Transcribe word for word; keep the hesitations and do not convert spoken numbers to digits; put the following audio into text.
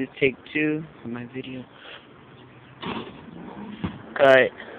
This is take two of my video. Cut.